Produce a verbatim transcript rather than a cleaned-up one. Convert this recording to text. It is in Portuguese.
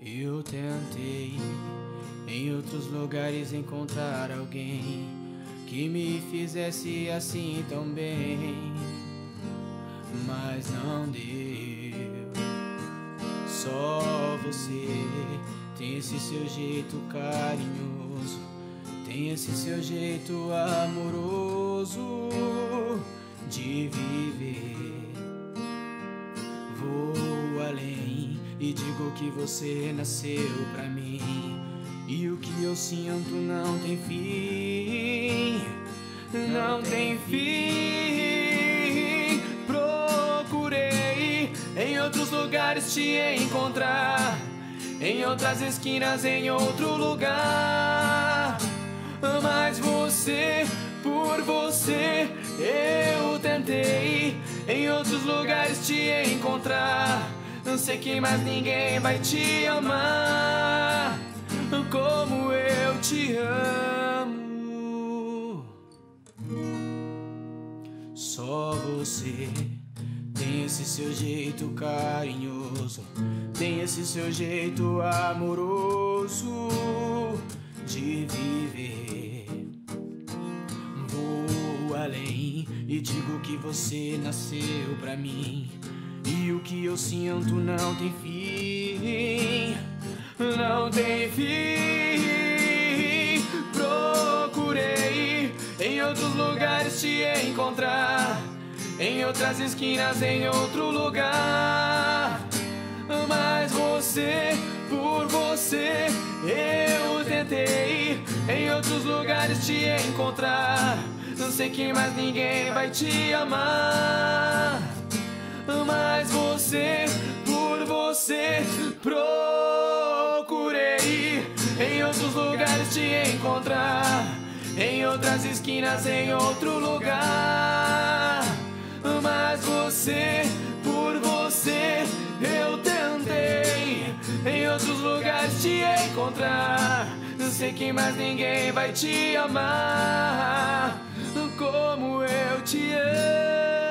Eu tentei em outros lugares encontrar alguém que me fizesse assim tão bem, mas não deu. Só você tem esse seu jeito carinhoso, tem esse seu jeito amoroso de viver. Vou além e digo que você nasceu pra mim, e o que eu sinto não tem fim, não tem fim. Procurei em outros lugares te encontrar, em outras esquinas, em outro lugar, mas você, por você, eu tentei em outros lugares te encontrar. Não sei que mais ninguém vai te amar como eu te amo. Só você tem esse seu jeito carinhoso, tem esse seu jeito amoroso de viver. Vou além e digo que você nasceu pra mim, e o que eu sinto não tem fim, não tem fim. Procurei em outros lugares te encontrar, em outras esquinas, em outro lugar, mas você, por você, eu tentei em outros lugares te encontrar. Não sei que mais ninguém vai te amar, mas você, por você, procurei em outros lugares te encontrar, em outras esquinas, em outro lugar, mas você, por você, eu tentei em outros lugares te encontrar. Não sei que mais ninguém vai te amar como eu te amo.